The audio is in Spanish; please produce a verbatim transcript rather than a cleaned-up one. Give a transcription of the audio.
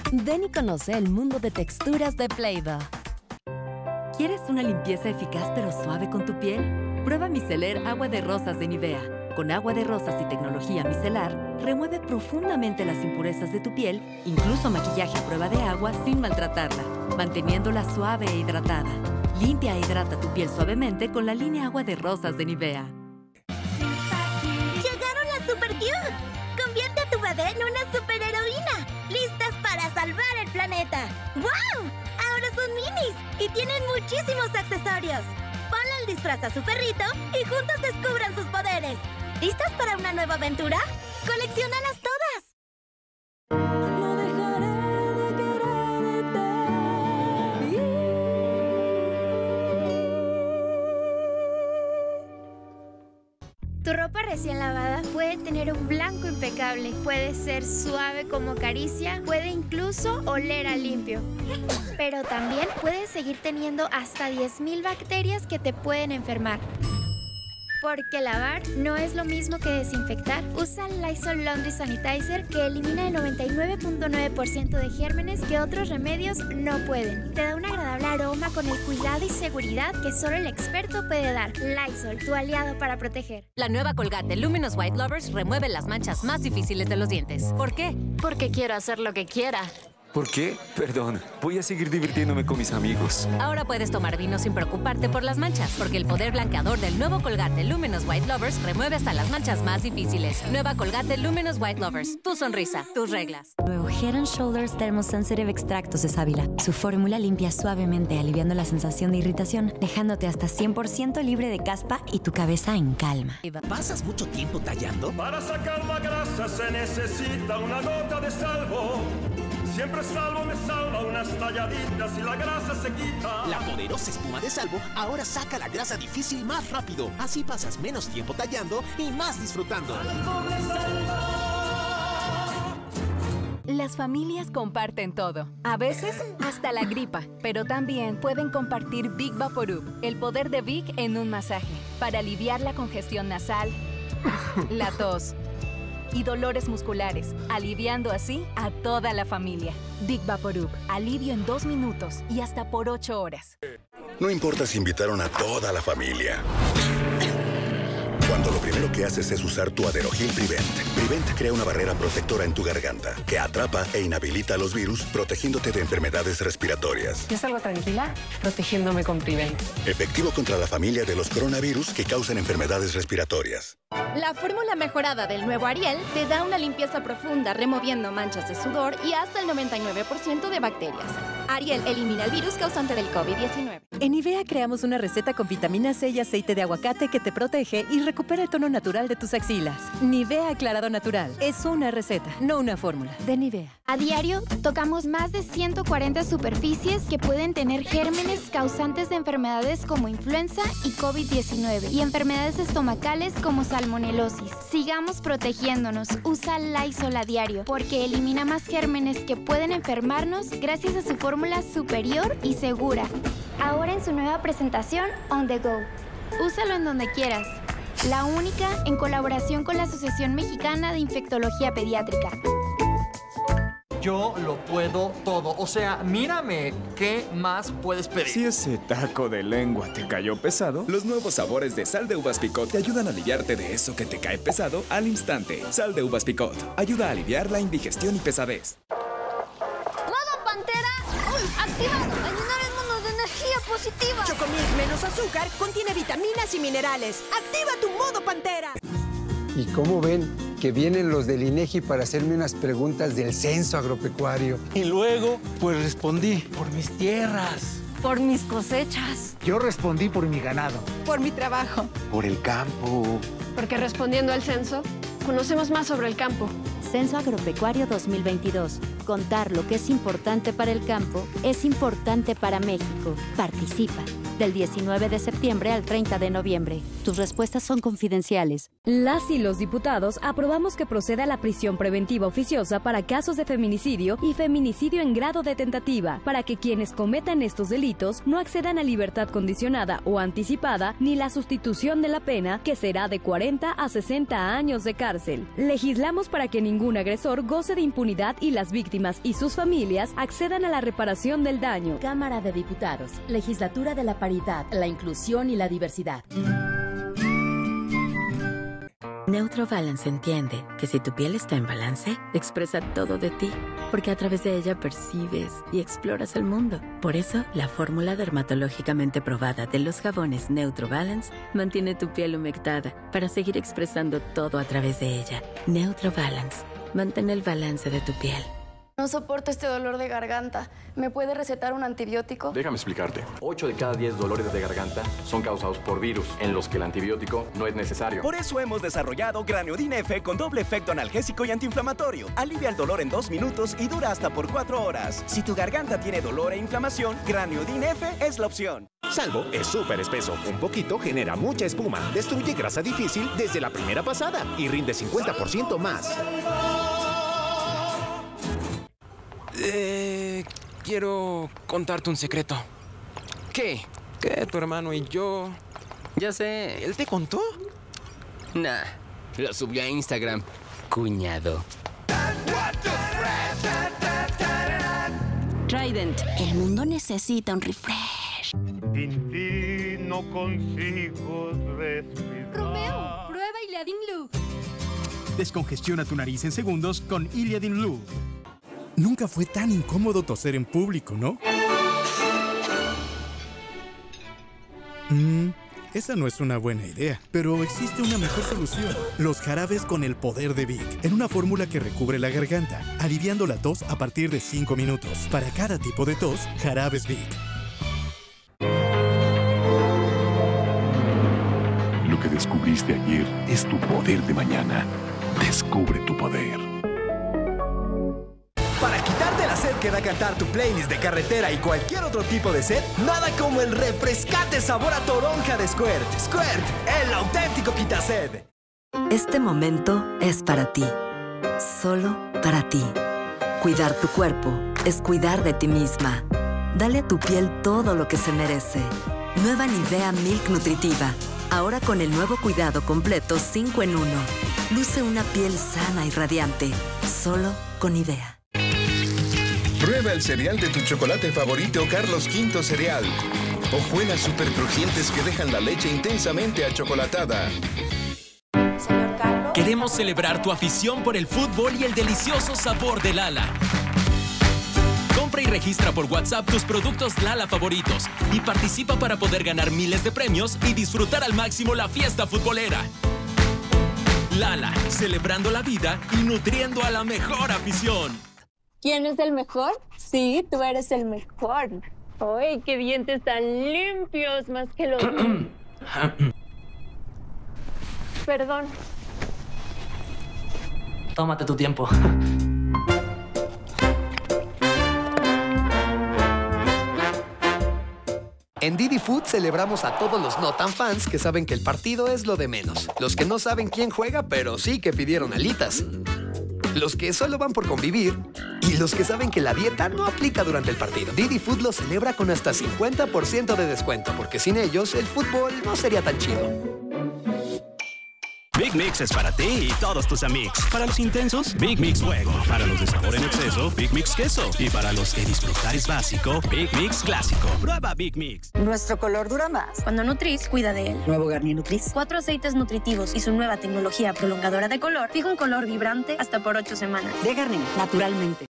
Ven y conoce el mundo de texturas de Play-Doh. ¿Quieres una limpieza eficaz pero suave con tu piel? Prueba Micelar Agua de Rosas de Nivea. Con agua de rosas y tecnología micelar, remueve profundamente las impurezas de tu piel, incluso maquillaje a prueba de agua sin maltratarla, manteniéndola suave e hidratada. Limpia e hidrata tu piel suavemente con la línea Agua de Rosas de Nivea. ¡Llegaron las Super Cute! Convierte a tu bebé en una superheroína. ¡Listas para salvar el planeta! ¡Wow! Ahora son minis y tienen muchísimos accesorios. Ponle el disfraz a su perrito y juntos descubran sus poderes. ¿Listas para una nueva aventura? ¡Colecciónalas todas! No dejaré de quererte. Tu ropa recién lavada puede tener un blanco impecable, puede ser suave como caricia, puede incluso oler a limpio. Pero también puede seguir teniendo hasta diez mil bacterias que te pueden enfermar. Porque lavar no es lo mismo que desinfectar. Usa Lysol Laundry Sanitizer, que elimina el noventa y nueve punto nueve por ciento de gérmenes que otros remedios no pueden. Te da un agradable aroma con el cuidado y seguridad que solo el experto puede dar. Lysol, tu aliado para proteger. La nueva Colgate Luminous White Lovers remueve las manchas más difíciles de los dientes. ¿Por qué? Porque quiero hacer lo que quiera. ¿Por qué? Perdón, voy a seguir divirtiéndome con mis amigos. Ahora puedes tomar vino sin preocuparte por las manchas, porque el poder blanqueador del nuevo Colgate Luminous White Lovers remueve hasta las manchas más difíciles. Nueva Colgate Luminous White Lovers. Tu sonrisa, tus reglas. Nuevo Head and Shoulders Thermosensitive Extractos de sábila. Su fórmula limpia suavemente, aliviando la sensación de irritación, dejándote hasta cien por ciento libre de caspa y tu cabeza en calma. ¿Pasas mucho tiempo tallando? Para sacar la grasa se necesita una gota de Salvo. Siempre Salvo me salva unas talladitas y la grasa se quita. La poderosa espuma de Salvo ahora saca la grasa difícil más rápido. Así pasas menos tiempo tallando y más disfrutando. Las familias comparten todo, a veces hasta la gripa, pero también pueden compartir Big Vaporub, el poder de Big en un masaje, para aliviar la congestión nasal, la tos y dolores musculares, aliviando así a toda la familia. Big Vaporub, alivio en dos minutos y hasta por ocho horas. No importa si invitaron a toda la familia. Cuando lo primero que haces es usar tu Aderogil Prevent. Prevent crea una barrera protectora en tu garganta que atrapa e inhabilita a los virus, protegiéndote de enfermedades respiratorias. Yo salgo tranquila, protegiéndome con Prevent. Efectivo contra la familia de los coronavirus que causan enfermedades respiratorias. La fórmula mejorada del nuevo Ariel te da una limpieza profunda, removiendo manchas de sudor y hasta el noventa y nueve por ciento de bacterias. Ariel elimina el virus causante del COVID diecinueve. En Nivea creamos una receta con vitamina C y aceite de aguacate que te protege y recupera el tono natural de tus axilas. Nivea Aclarado Natural es una receta, no una fórmula. De Nivea. A diario, tocamos más de ciento cuarenta superficies que pueden tener gérmenes causantes de enfermedades como influenza y COVID diecinueve y enfermedades estomacales como salmonelosis. Sigamos protegiéndonos. Usa Lysol a diario porque elimina más gérmenes que pueden enfermarnos gracias a su fórmula superior y segura. Ahora en su nueva presentación On The Go. Úsalo en donde quieras. La única en colaboración con la Asociación Mexicana de Infectología Pediátrica. Yo lo puedo todo. O sea, mírame. ¿Qué más puedes pedir? Si ese taco de lengua te cayó pesado, los nuevos sabores de Sal de Uvas Picot te ayudan a aliviarte de eso que te cae pesado al instante. Sal de Uvas Picot ayuda a aliviar la indigestión y pesadez. ¡Modo Pantera! ¡Uy! ¡Activado! ¡A llenar el mundo de energía positiva! Chocomilk menos azúcar contiene vitaminas y minerales. ¡Activa tu modo Pantera! ¿Y cómo ven que vienen los del INEGI para hacerme unas preguntas del censo agropecuario? Y luego, pues respondí por mis tierras. Por mis cosechas. Yo respondí por mi ganado. Por mi trabajo. Por el campo. Porque respondiendo al censo, conocemos más sobre el campo. Censo Agropecuario dos mil veintidós. Contar lo que es importante para el campo es importante para México. Participa. del diecinueve de septiembre al treinta de noviembre. Tus respuestas son confidenciales. Las y los diputados aprobamos que proceda la prisión preventiva oficiosa para casos de feminicidio y feminicidio en grado de tentativa, para que quienes cometan estos delitos no accedan a libertad condicionada o anticipada ni la sustitución de la pena, que será de cuarenta a sesenta años de cárcel. Legislamos para que ningún agresor goce de impunidad y las víctimas y sus familias accedan a la reparación del daño. Cámara de Diputados, Legislatura de la Paridad, la Inclusión y la Diversidad. Neutrobalance entiende que si tu piel está en balance, expresa todo de ti, porque a través de ella percibes y exploras el mundo. Por eso, la fórmula dermatológicamente probada de los jabones Neutrobalance mantiene tu piel humectada para seguir expresando todo a través de ella. Neutrobalance, mantén el balance de tu piel. No soporto este dolor de garganta. ¿Me puede recetar un antibiótico? Déjame explicarte. ocho de cada diez dolores de garganta son causados por virus, en los que el antibiótico no es necesario. Por eso hemos desarrollado Graneodin F con doble efecto analgésico y antiinflamatorio. Alivia el dolor en dos minutos y dura hasta por cuatro horas. Si tu garganta tiene dolor e inflamación, Graneodin F es la opción. Salvo es súper espeso. Un poquito genera mucha espuma. Destruye grasa difícil desde la primera pasada y rinde cincuenta por ciento más. Eh, quiero contarte un secreto. ¿Qué? Que tu hermano y yo... Ya sé. ¿Él te contó? Nah, lo subió a Instagram. Cuñado. Trident, el mundo necesita un refresh. Sin ti no consigo respirar. Romeo, prueba Iliadin Lu. Descongestiona tu nariz en segundos con Iliadin Lu. Nunca fue tan incómodo toser en público, ¿no? Mm, esa no es una buena idea, pero existe una mejor solución. Los jarabes con el poder de Vic, en una fórmula que recubre la garganta, aliviando la tos a partir de cinco minutos. Para cada tipo de tos, jarabes Vic. Lo que descubriste ayer es tu poder de mañana. Descubre tu poder. Para quitarte la sed que da cantar tu playlist de carretera y cualquier otro tipo de sed, nada como el refrescante sabor a toronja de Squirt. Squirt, el auténtico quitased. Este momento es para ti, solo para ti. Cuidar tu cuerpo es cuidar de ti misma. Dale a tu piel todo lo que se merece. Nueva Nivea Milk Nutritiva, ahora con el nuevo cuidado completo cinco en uno. Luce una piel sana y radiante, solo con Nivea. Prueba el cereal de tu chocolate favorito Carlos Quinto Cereal. Hojuelas super crujientes que dejan la leche intensamente achocolatada. Queremos celebrar tu afición por el fútbol y el delicioso sabor de Lala. Compra y registra por WhatsApp tus productos Lala favoritos y participa para poder ganar miles de premios y disfrutar al máximo la fiesta futbolera. Lala, celebrando la vida y nutriendo a la mejor afición. ¿Quién es el mejor? Sí, tú eres el mejor. ¡Ay, qué dientes tan limpios! Más que los... Perdón. Tómate tu tiempo. En Didi Food celebramos a todos los no tan fans que saben que el partido es lo de menos. Los que no saben quién juega, pero sí que pidieron alitas. Los que solo van por convivir y los que saben que la dieta no aplica durante el partido. Didi Food lo celebra con hasta cincuenta por ciento de descuento, porque sin ellos el fútbol no sería tan chido. Big Mix es para ti y todos tus amigos. Para los intensos, Big Mix Fuego. Para los de sabor en exceso, Big Mix Queso. Y para los que disfrutar es básico, Big Mix Clásico. Prueba Big Mix. Nuestro color dura más Cuando Nutris cuida de él. Nuevo Garnier Nutris. Cuatro aceites nutritivos y su nueva tecnología prolongadora de color fija un color vibrante hasta por ocho semanas. De Garnier, naturalmente.